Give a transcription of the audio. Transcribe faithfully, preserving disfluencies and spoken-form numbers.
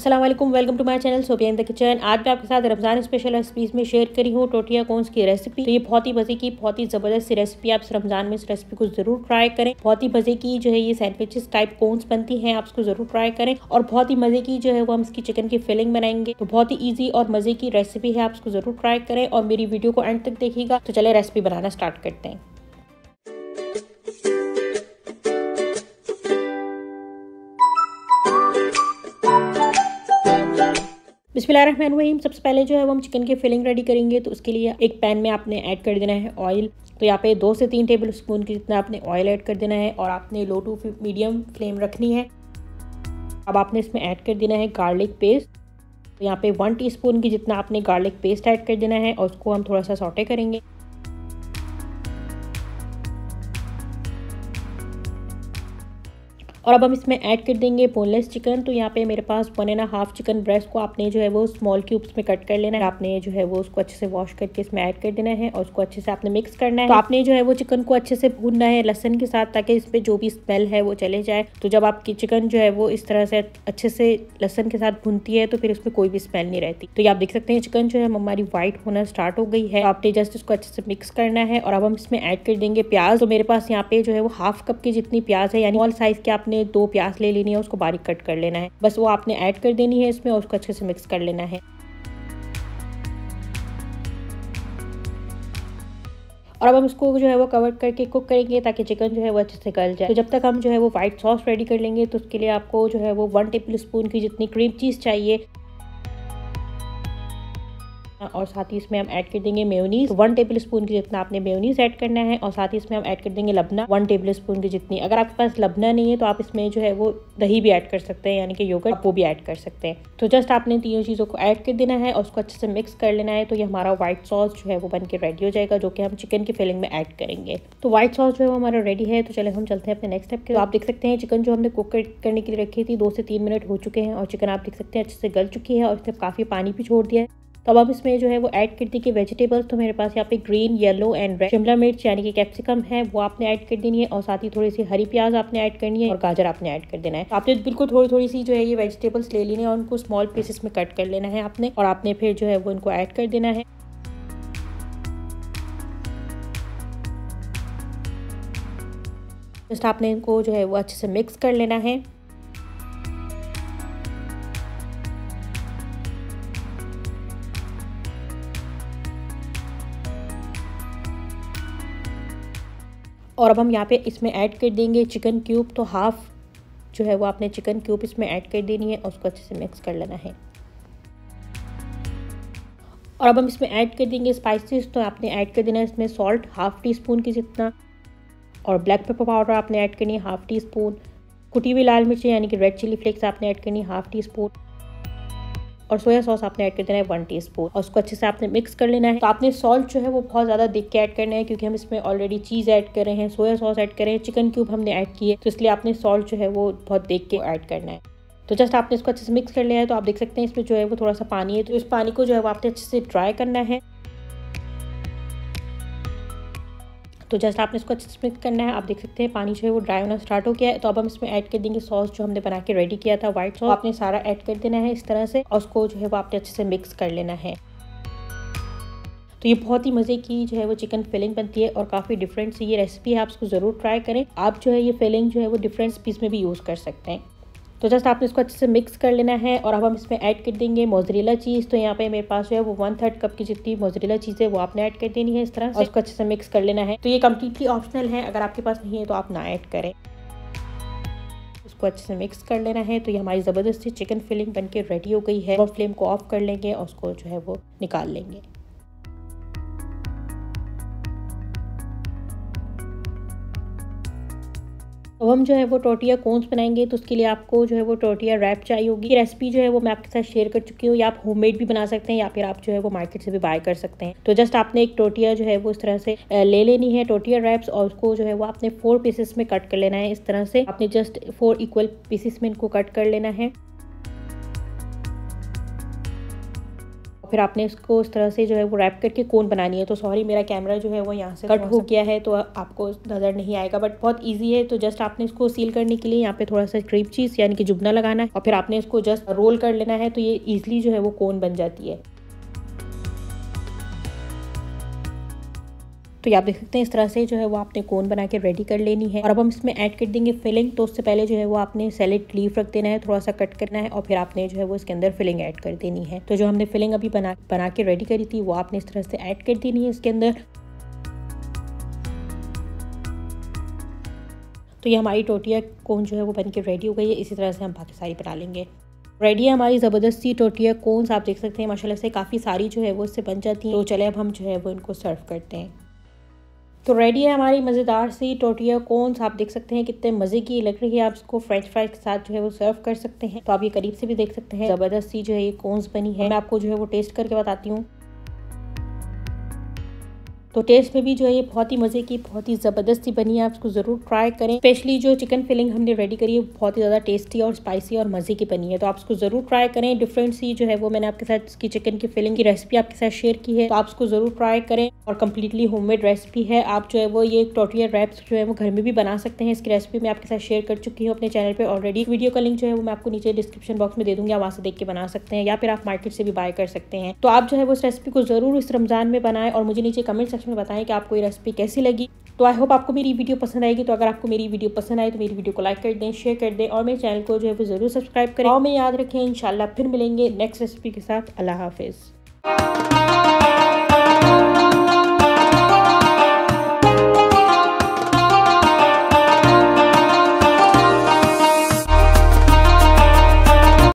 अस्सलाम वालेकुम, welcome to my channel Sophia in the kitchen. आज मैं आपके साथ रमज़ान स्पेशल रेसिपीज़ में शेयर करी हूँ टोटिया कॉर्न्स की रेसिपी। तो ये बहुत ही मज़े की, बहुत ही ज़बरदस्त सी रेसिपी। आप रमज़ान में इस रेसिपी को ज़रूर ट्राई करें। बहुत ही मज़े की जो है ये सैंडविचेस टाइप कॉर्न्स बनती हैं, आप इसको ज़रूर ट्राई करें। और बहुत ही मज़े की जो है वो हम इसकी चिकन की फिलिंग बनाएंगे। तो बहुत ही ईजी और मज़े की रेसिपी है, आप इसको ज़रूर ट्राई करें और मेरी वीडियो को एंड तक देखिएगा। तो चले रेसिपी बनाना स्टार्ट करते हैं। बिस्मिल्लाहिर्रहमानिर्रहीम। सबसे पहले जो है वो हम चिकन की फिलिंग रेडी करेंगे। तो उसके लिए एक पैन में आपने ऐड कर देना है ऑयल। तो यहाँ पे दो से तीन टेबल स्पून की जितना आपने ऑयल ऐड कर देना है और आपने लो टू मीडियम फ्लेम रखनी है। अब आपने इसमें ऐड कर देना है गार्लिक पेस्ट। तो यहाँ पे वन टीस्पून की जितना आपने गार्लिक पेस्ट ऐड कर देना है और उसको हम थोड़ा सा सौटे करेंगे। और अब हम इसमें ऐड कर देंगे बोनलेस चिकन। तो यहाँ पे मेरे पास one and half chicken breast को आपने जो है वो स्मॉल क्यूब्स में कट कर लेना है। आपने जो है वो उसको अच्छे से वॉश करके इसमें ऐड कर देना है और उसको अच्छे से आपने मिक्स करना है। तो आपने जो है वो चिकन को अच्छे से भूनना है लहसुन के साथ, ताकि इसमें जो भी स्मेल है वो चले जाए। तो जब आपकी चिकन जो है वो इस तरह से अच्छे से लहसुन के साथ भूनती है तो फिर उसमें कोई भी स्मेल नहीं रहती। तो ये आप देख सकते हैं चिकन जो है हमारी व्हाइट होना स्टार्ट हो गई है। तो आपने जस्ट इसको अच्छे से मिक्स करना है और अब हम इसमें ऐड कर देंगे प्याज। तो मेरे पास यहाँ पे जो है वो हाफ कप की जितनी प्याज है, यानी स्मॉल साइज के आपने दो प्याज ले लेनी है, उसको बारीक कट कर लेना है। बस वो आपने ऐड कर देनी है इसमें और उसको अच्छे से मिक्स कर लेना है। और अब हम इसको जो है वो कवर करके कुक करेंगे ताकि चिकन जो है वो अच्छे से गल जाए। तो जब तक हम जो है वो व्हाइट सॉस रेडी कर लेंगे, तो उसके लिए आपको जो है वो वन टेबल स्पून की जितनी क्रीम चीज चाहिए और साथ ही इसमें हम ऐड कर देंगे मेयोनीज। वन टेबल स्पून की जितना आपने मेयोनीज ऐड करना है और साथ ही इसमें हम ऐड कर देंगे लबना वन टेबल स्पून की जितनी। अगर आपके पास लबना नहीं है तो आप इसमें जो है वो दही भी ऐड कर सकते हैं, यानी कि योगर्ट, वो भी ऐड कर सकते हैं। तो जस्ट आपने तीनों चीज़ों को ऐड कर देना है और उसको अच्छे से मिक्स कर लेना है। तो ये हमारा व्हाइट सॉस जो है वो बन के रेडी हो जाएगा, जो कि हम चिकन की फिलिंग में ऐड करेंगे। तो व्हाइट सॉस जो है वो हमारा रेडी है। तो चले हम चलते हैं अपने नेक्स्ट स्टेप के। तो आप देख सकते हैं चिकन जो हमने कुक करने के लिए रखी थी दो से तीन मिनट हो चुके हैं और चिकन आप देख सकते हैं अच्छे से गल चुकी है और इसने काफ़ी पानी भी छोड़ दिया है। तो अब हम इसमें जो है वो ऐड कर दी कि वेजिटेबल्स। तो मेरे पास यहाँ पे ग्रीन, येलो एंड रेड शिमला मिर्च यानी कि कैप्सिकम है, वो आपने ऐड कर देनी है और साथ ही थोड़ी सी हरी प्याज आपने ऐड करनी है और गाजर आपने ऐड कर देना है। तो आपने बिल्कुल थोड़ी थोड़ी सी जो है ये वेजिटेबल्स ले लेनी है और उनको स्मॉल पीसेस में कट कर लेना है आपने और आपने फिर जो है वो इनको ऐड कर देना है। जस्ट आपने इनको जो है वो अच्छे से मिक्स कर लेना है। और अब हम यहाँ पे इसमें ऐड कर देंगे चिकन क्यूब। तो हाफ जो है वो आपने चिकन क्यूब इसमें ऐड कर देनी है और उसको अच्छे से मिक्स कर लेना है। और अब हम इसमें ऐड कर देंगे स्पाइसेस। तो आपने ऐड कर देना है इसमें सॉल्ट हाफ टी स्पून की जितना और ब्लैक पेपर पाउडर आपने ऐड करनी है हाफ टी स्पून। कुटी हुई लाल मिर्ची यानी कि रेड चिली फ्लेक्स आपने ऐड करनी है हाफ टी स्पून और सोया सॉस आपने ऐड कर देना है वन टीस्पून और उसको अच्छे से आपने मिक्स कर लेना है। तो आपने सॉल्ट जो है वो बहुत ज़्यादा देख के ऐड करना है, क्योंकि हम इसमें ऑलरेडी चीज़ ऐड कर रहे हैं, सोया सॉस ऐड कर रहे हैं, चिकन क्यूब हमने ऐड किए, तो इसलिए आपने सॉल्ट जो है वो बहुत देख के ऐड करना है। तो जस्ट आपने इसको अच्छे से मिक्स कर लिया है। तो आप देख सकते हैं इसमें जो है वो थोड़ा सा पानी है, तो इस पानी को जो है वो आपने अच्छे से ड्राई करना है। तो जस्ट आपने इसको अच्छे से मिक्स करना है। आप देख सकते हैं पानी जो है वो ड्राई होना स्टार्ट हो गया है। तो अब हम इसमें ऐड कर देंगे सॉस जो हमने बना के रेडी किया था, व्हाइट सॉस। आपने सारा ऐड कर देना है इस तरह से और उसको जो है वो आपने अच्छे से मिक्स कर लेना है। तो ये बहुत ही मज़े की जो है वो चिकन फिलिंग बनती है और काफ़ी डिफरेंट सी ये रेसिपी है, आप इसको ज़रूर ट्राई करें। आप जो है ये फिलिंग जो है वो डिफरेंट पीस में भी यूज़ कर सकते हैं। तो जस्ट आपने इसको अच्छे से मिक्स कर लेना है और अब हम इसमें ऐड कर देंगे मोज़रेला चीज़। तो यहाँ पे मेरे पास जो है वो वन थर्ड कप की जितनी मोज़रेला चीज़ है वो आपने ऐड कर देनी है इस तरह और उसको अच्छे से मिक्स कर लेना है। तो ये कम्प्लीटली ऑप्शनल है, अगर आपके पास नहीं है तो आप ना ऐड करें। उसको अच्छे से मिक्स कर लेना है। तो ये हमारी ज़बरदस्ती चिकन फिलिंग बन के रेडी हो गई है। और फ्लेम को ऑफ कर लेंगे और उसको जो है वो निकाल लेंगे। अब हम जो है वो टोटिया कॉर्न्स बनाएंगे। तो उसके लिए आपको जो है वो टोटिया रैप चाहिए होगी। ये रेसिपी जो है वो मैं आपके साथ शेयर कर चुकी हूँ, या आप होममेड भी बना सकते हैं या फिर आप जो है वो मार्केट से भी बाय कर सकते हैं। तो जस्ट आपने एक टोटिया जो है वो इस तरह से ले लेनी है, टोटिया रैप्स, और उसको जो है वो आपने फोर पीसेस में कट कर लेना है। इस तरह से आपने जस्ट फोर इक्वल पीसेस में इनको कट कर लेना है। फिर आपने इसको इस तरह से जो है वो रैप करके कोन बनानी है। तो सॉरी मेरा कैमरा जो है वो यहाँ से कट हो गया है तो आपको नज़र नहीं आएगा, बट बहुत ईजी है। तो जस्ट आपने इसको सील करने के लिए यहाँ पे थोड़ा सा क्रीप चीज़ यानी कि जुबना लगाना है और फिर आपने इसको जस्ट रोल कर लेना है, तो ये ईजिली जो है वो कोन बन जाती है। तो ये आप देख सकते हैं इस तरह से जो है वो आपने कोन बना के रेडी कर लेनी है। और अब हम इसमें ऐड कर देंगे फिलिंग। तो उससे पहले जो है वो आपने सैलेड लीफ रख देना है, थोड़ा सा कट करना है और फिर आपने जो है वो इसके अंदर फिलिंग ऐड कर देनी है। तो जो हमने फिलिंग अभी बना बना के रेडी करी थी वो आपने इस तरह से ऐड कर देनी है इसके अंदर। तो ये हमारी टोटिया कोन जो है वो बन के रेडी हो गई है। इसी तरह से हम बाकी सारी बना लेंगे। रेडी है हमारी ज़बरदस्ती टोटिया कोन्स। आप देख सकते हैं माशाल्लाह से काफ़ी सारी जो है वो इससे बन जाती हैं। तो चले अब हम जो है वो इनको सर्व करते हैं। तो रेडी है हमारी मज़ेदार सी टोटिया कोन्स। आप देख सकते हैं कितने मज़े की लग रही है। आप इसको फ्रेंच फ्राइज के साथ जो है वो सर्व कर सकते हैं। तो आप ये करीब से भी देख सकते हैं ज़बरदस्त सी जो है ये कोन्स बनी है। मैं आपको जो है वो टेस्ट करके बताती हूँ। तो टेस्ट में भी जो है ये बहुत ही मज़े की बहुत ही ज़बरदस्ती बनी है। आप इसको ज़रूर ट्राई करें। स्पेशली जो चिकन फिलिंग हमने रेडी करी है बहुत ही ज़्यादा टेस्टी और स्पाइसी और मज़े की बनी है। तो आप इसको ज़रूर ट्राई करें। डिफरेंट सी जो है वो मैंने आपके साथ इसकी चिकन की फिलिंग की रेसिपी आपके साथ शेयर की है। तो आप इसको ज़रूर ट्राई करें और कम्प्लीटली होममेड रेसिपी है। आप जो है वो ये टोटिया रैप्स जो है वो घर में भी बना सकते हैं। इसकी रेसिपी मैं आपके साथ शेयर कर चुकी हूँ अपने चैनल पर ऑलरेडी। वीडियो का लिंक जो है वो मैं आपको नीचे डिस्क्रिप्शन बॉक्स में दे दूँगी, वहाँ से देख के बना सकते हैं या फिर आप मार्केट से भी बाय कर सकते हैं। तो आप जो है वो इस रेसिपी को ज़रूर इस रमज़ान में बनाएं और मुझे नीचे कमेंट सेक्शन में बताएं कि आपको रेसिपी कैसी लगी। तो आई होप आपको मेरी वीडियो पसंद आएगी। तो अगर आपको मेरी वीडियो पसंद आए तो मेरी वीडियो को लाइक कर दें, शेयर कर दें और मेरे चैनल को जो है वो ज़रूर सब्सक्राइब करें। और में याद रखें इंशाल्लाह फिर मिलेंगे नेक्स्ट रेसिपी के साथ। अल्लाह हाफिज़।